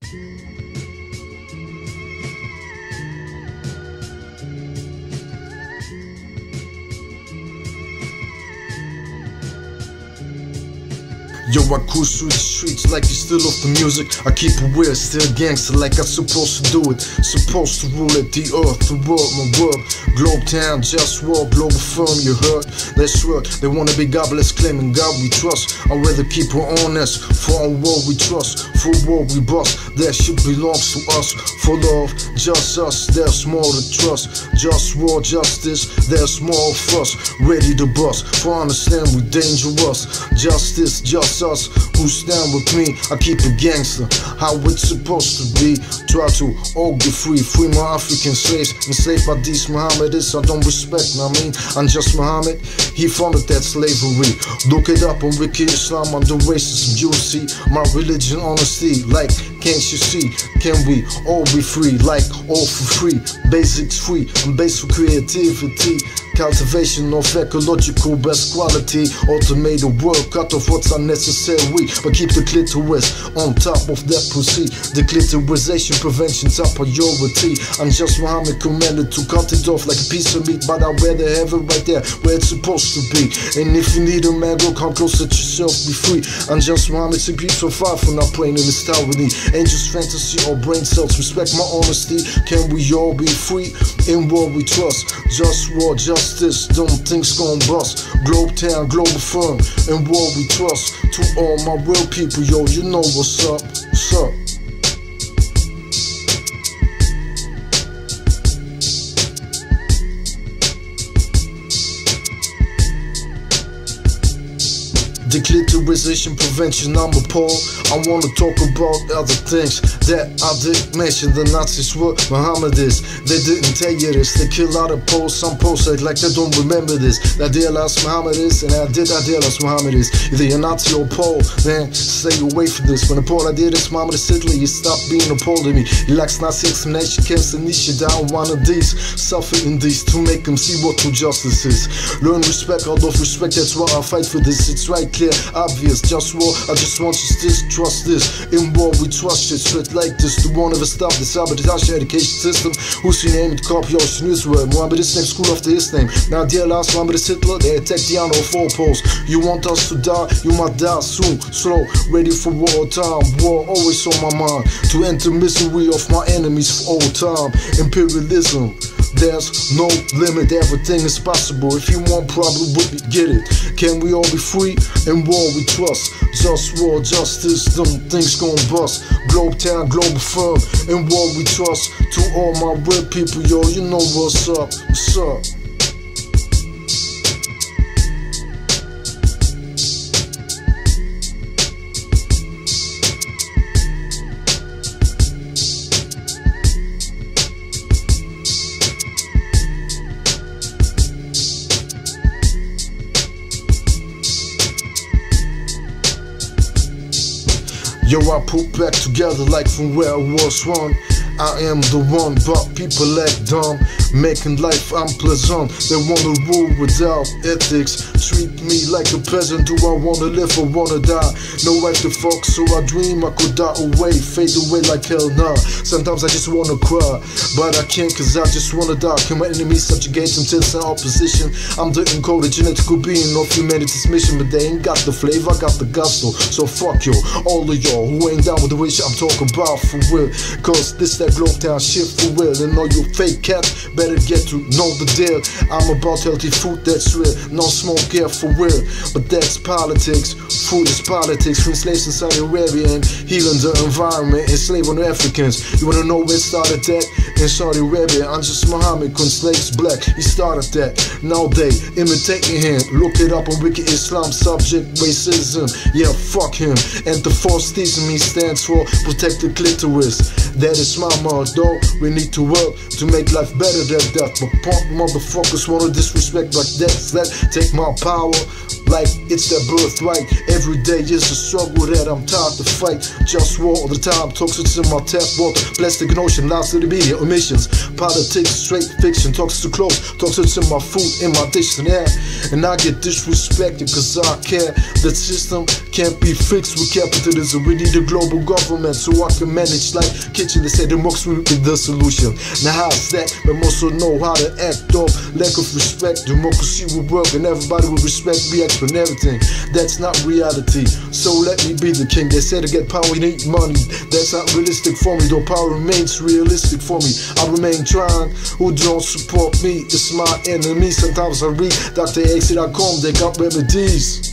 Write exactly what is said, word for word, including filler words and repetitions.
Yo, I cruise through the streets like you still off the music. I keep it weird, still gangster like I'm supposed to do it. Supposed to rule it, the earth, the world, my world. Globe town, just war, global firm, you heard? That's right, they wanna be godless, claiming God we trust. I'd rather keep her honest, for our world we trust. For war we bust, that shit belongs to us. For love, just us, there's more to trust. Just war, justice, there's more of us. Ready to bust, for understand we dangerous. Justice, just us who stand with me. I keep it gangster, how it's supposed to be. Try to all get free, free my African slaves. Enslaved by these Mohammedists I don't respect, I mean, I'm just Muhammad. He founded that slavery. Look it up on Wiki Islam under racism. You see my religion, honesty. Like, can't you see? Can we all be free? Like, all for free. Basics free, I'm based for creativity. Cultivation of ecological best quality. Automated work, cut off what's unnecessary, but keep the clitoris on top of that pussy. The clitorisation prevention top priority. I'm just Muhammad commanded to cut it off like a piece of meat, but I'd rather have it right there where it's supposed to be. And if you need a man, go come close, let yourself be free. I'm just Muhammad, six peeps for five for not playing in this tower with me. Angels, fantasy, or brain cells, respect my honesty. Can we all be free in what we trust? Just war, just this, dumb things gon' bust. Globe town, global firm, and what we trust. To all my real people, yo, you know what's up, what's up. Declitterization prevention, I'm appalled. I wanna talk about other things that I didn't mention. The Nazis were Mohammedists. They didn't tell you this. They kill out of Poles. Some Poles act like they don't remember this. I realized Mohammedists, and I did I realize Mohammedists. Either you're Nazi or Pole, then stay away from this. When the Pole I did this, Mohammed Hitler, you stop being a Pole to me. He likes Nazi extermination camps and niche down one of these. Suffer in these to make them see what true justice is. Learn respect out of respect, that's why I fight for this. It's right clear, obvious, just war. I just want justice, trust this. In war we trust shit straight like this. The one of us stop the sabotage education system. Hussein aimed copy Ocean Israel. Mohammed is named school after his name. Now dear last Mohammed is Hitler, they attack the honor of all poles. You want us to die, you might die soon. Slow, ready for war time. War always on my mind. To enter misery of my enemies for all time. Imperialism, there's no limit, everything is possible. If you want problem with me, get it. Can we all be free? In war we trust. Just war, justice, them things gon' bust. Globe town, global firm. In war we trust. To all my real people, yo, you know what's up, what's up. Yo, I put back together like from where I was one. I am the one, but people act dumb, making life unpleasant. They wanna rule without ethics, treat me like a peasant. Do I wanna live or wanna die? No right to fuck, so I dream I could die away, fade away like hell nah. Sometimes I just wanna cry, but I can't cause I just wanna die. Can my enemies subjugate them to the opposition? I'm the encoded genetical being of humanity's mission, but they ain't got the flavor, I got the gusto. So fuck you, all of y'all who ain't down with the wish I'm talking about for real. Cause this that Globe town shit for real. And all you fake cats better get to know the deal. I'm about healthy food that's real, no smoke here for real. But that's politics, food is politics. From slaves in Saudi Arabia and healing the environment, enslaving the Africans. You wanna know where it started that? In Saudi Arabia, I'm just Muhammad, when slaves black, he started that. Now they imitating him, look it up on Wiki Islam, subject racism. Yeah, fuck him. And the false theism he stands for, protect the clitoris. That is my motto. We need to work to make life better than death. But punk motherfuckers wanna disrespect like that. That take my power. like it's their birthright. Every day is a struggle that I'm tired to fight. Just war all the time, toxic in my tap water. Plastic notion, lies to the media, omissions. Politics, straight fiction, toxic to clothes, toxic in my food, in my dish and air. And I get disrespected cause I care. The system can't be fixed with capitalism. We need a global government so I can manage like kitchen. They say democracy will be the solution. Now how's that? But also know how to act up. Lack of respect, democracy will work and everybody will respect me for everything. That's not reality, so let me be the king. They say to get power you need money. That's not realistic for me, though power remains realistic for me. I remain trying. Who don't support me, it's my enemy. Sometimes I read Doctor X dot com, they got remedies.